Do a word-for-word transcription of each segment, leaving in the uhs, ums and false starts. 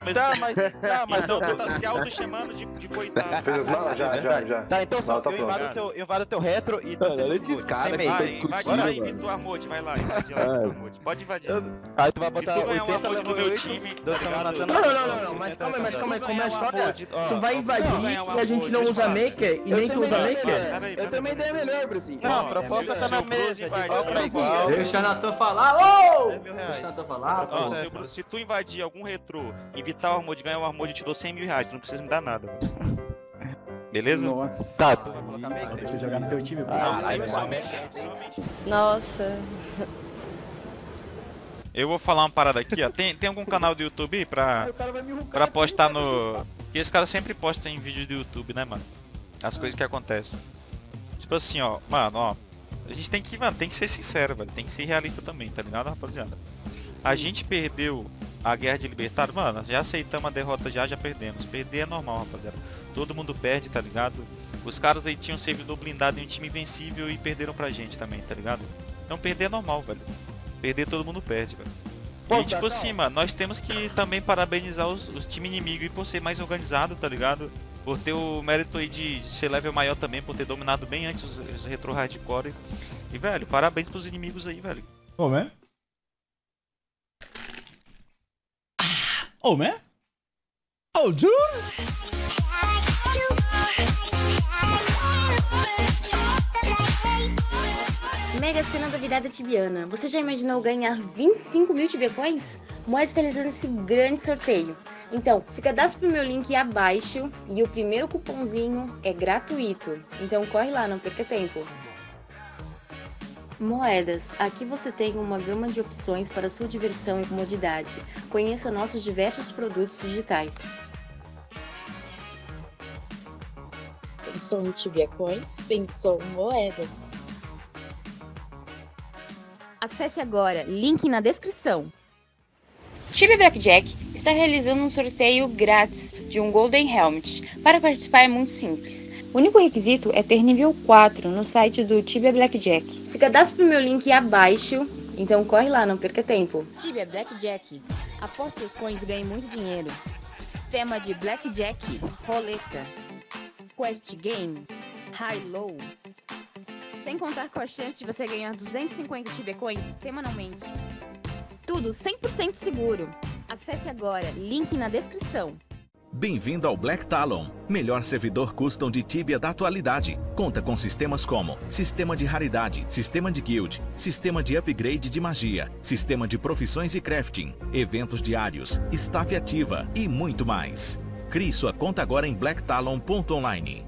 Tá, mas, tá, mas então tu tá se auto-chamando de, de coitado. Fez as malas? Já, já, já. Tá, então só, Nossa, eu pronto. invado teu, eu invado teu retro e... Mano, olha esses caras que Vai, estão invade discutindo, lá e mano. invita o Armode, vai lá, invade lá, invita o Armode. Pode invadir. Aí tu vai Se botar tu ganhar um oitenta Armode do level meu oito, time, dois tá caras ligado? matando... Não, não, não, não, mas calma aí, mas calma aí, como é a história? Tu vai invadir e a gente não usa maker e nem tu usa maker? Eu tenho uma ideia melhor, Brucinho. Não, Não, a a proposta proposta tá tá na na mesa, mesa, de de igual igual pra igual. Deixa o Natan falar. Ô! dez mil reais. Deixa o Natan falar, Ó, pô. se, o Bru- se tu invadir algum retrô, invitar o Armode, ganhar o Armode, eu te dou cem mil reais, tu não precisa me dar nada, mano. Beleza? Nossa. Tá, tu vai colocar maker? Deixa eu jogar no teu time, pô. Não, Ai, sim, vai. somente, somente. Nossa. Eu vou falar uma parada aqui, ó. Tem, tem algum canal do YouTube pra, O cara vai me rucar pra aqui, postar cara. no... Porque esse cara sempre posta em vídeos do YouTube, né, mano? As coisas que acontecem. Tipo assim, ó. Mano, ó. A gente tem que, mano, tem que ser sincero, velho. Tem que ser realista também, tá ligado, rapaziada? A gente perdeu a guerra de libertário, mano. Já aceitamos a derrota já, já perdemos. Perder é normal, rapaziada. Todo mundo perde, tá ligado? Os caras aí tinham servidor blindado em um time invencível e perderam pra gente também, tá ligado? Então perder é normal, velho. Perder todo mundo perde, velho. E Posso tipo dar, assim, não? mano, nós temos que também parabenizar os, os times inimigos e por ser mais organizado, tá ligado? Por ter o mérito aí de ser level maior também, por ter dominado bem antes os, os retro hardcore. E, velho, parabéns pros inimigos aí, velho. Oh, man. Oh, man. Oh, dude. Mega Sena da Virada Tibiana. Você já imaginou ganhar vinte e cinco mil Tibiacoins? Moeda está realizando esse grande sorteio. Então, se cadastre pro meu link abaixo e o primeiro cupomzinho é gratuito. Então corre lá, não perca tempo. Moedas. Aqui você tem uma gama de opções para sua diversão e comodidade. Conheça nossos diversos produtos digitais. Pensou em Tibiacoins? Pensou em moedas. Acesse agora, link na descrição. Tibia Blackjack está realizando um sorteio grátis de um Golden Helmet. Para participar é muito simples. O único requisito é ter nível quatro no site do Tibia Blackjack. Se cadastre para o meu link abaixo, então corre lá, não perca tempo. Tibia Blackjack. Aposte seus coins e ganhe muito dinheiro. Tema de Blackjack, roleta, Quest Game, High Low. Sem contar com a chance de você ganhar duzentos e cinquenta Tibia Coins semanalmente. Tudo cem por cento seguro. Acesse agora, link na descrição. Bem-vindo ao Black Talon, melhor servidor custom de Tibia da atualidade. Conta com sistemas como sistema de raridade, sistema de guild, sistema de upgrade de magia, sistema de profissões e crafting, eventos diários, staff ativa e muito mais. Crie sua conta agora em black talon ponto online.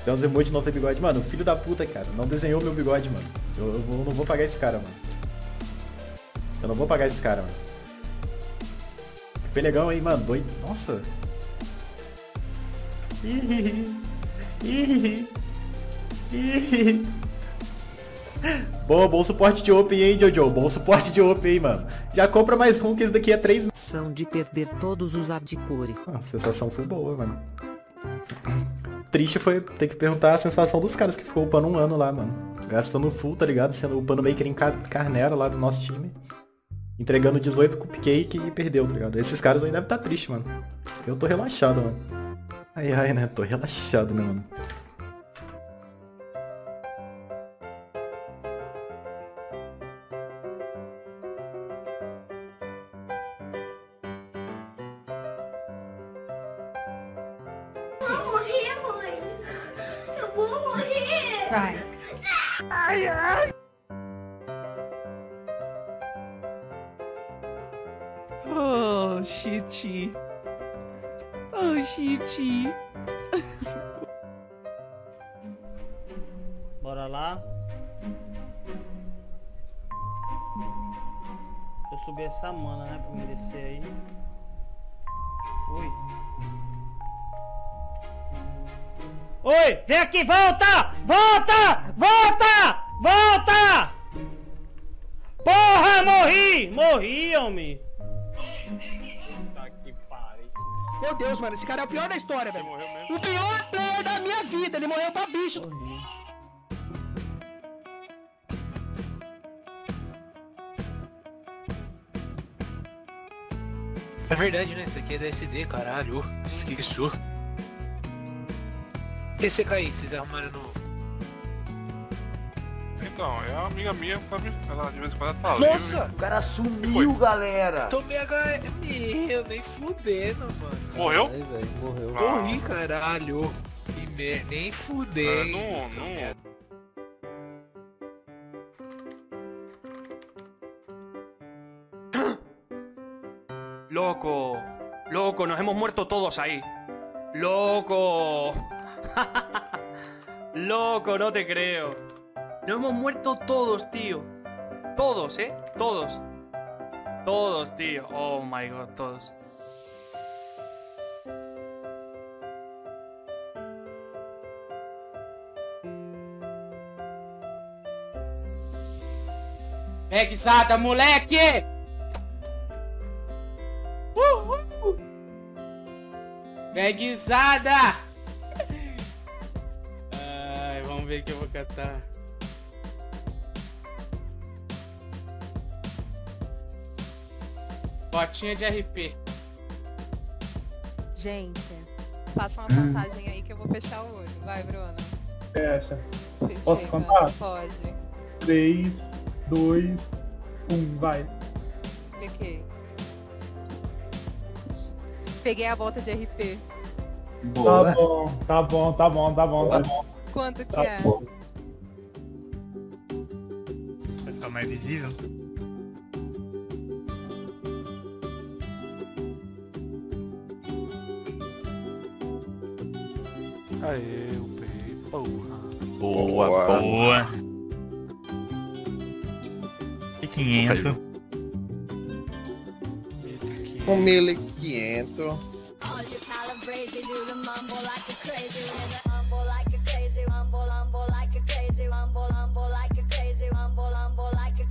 Tem uns emojis não tem bigode. Mano, filho da puta, cara. Não desenhou meu bigode, mano. Eu, eu, vou, eu não vou pagar esse cara, mano. Eu não vou pagar esse cara, mano. Que penegão aí, mano. Doido. Nossa. Ih, ih, ih. Boa, bom suporte de Open, hein, Jojo? Bom suporte de Open, hein, mano. Já compra mais um, que esse daqui é três meses. Sensação de perder todos os hardcore. A sensação foi boa, mano. Triste foi ter que perguntar a sensação dos caras que ficou upando um ano lá, mano. Gastando full, tá ligado? Sendo upando Maker em Carnero lá do nosso time. Entregando dezoito cupcake e perdeu, tá ligado? Esses caras aí devem estar tristes, mano. Eu tô relaxado, mano. Ai, ai, né? Tô relaxado, né, mano? Vai. Ai, ai. Oh, shit. Oh, shit. Bora lá. Deixa eu subir essa mana, né, pra me descer aí. Oi. Oi, vem aqui, volta! Volta! Volta! Volta! Porra, morri! Morri, homem! Tá que pariu. Meu Deus, mano, esse cara é o pior da história, velho. O pior player da minha vida, ele morreu pra bicho. Morri. É verdade, né? Isso aqui é da S D, caralho. Esqueci. T C K aí, vocês arrumaram no... Então, é uma amiga minha, sabe? Ela de vez em quando ela tá Nossa, livre. o cara sumiu, galera. Tomei H M, eu nem fudendo, mano. Morreu? Ai, véio, morreu. Ah. Morri, caralho. Que mer... Nem fudendo. É, não, não... Loco, loco, nos hemos muerto todos ahí. Loco. Loco, no te creo. Nos hemos muerto todos, tío. Todos, ¿eh? Todos. Todos, tío. Oh my god, todos. Megzada, moleque! Uh, uh. Megzada! Ai, vamos ver que eu vou catar. Botinha de R P. Gente, passa uma contagem aí que eu vou fechar o olho. Vai, Bruno. Fecha. Fechei, Posso mano. contar? Pode. três, dois, um, vai. Peguei. Peguei a bota de R P. Boa. Tá bom, tá bom, tá bom, tá bom, tá bom. Quanto que tá é? Bom. Vai ficar mais visível? Aê, eu peguei, porra. Boa, boa. boa. E quinhentos. Um mil e quinhentos. Like a crazy, rumble, rumble like a crazy, rumble, rumble like a crazy, rumble, rumble like a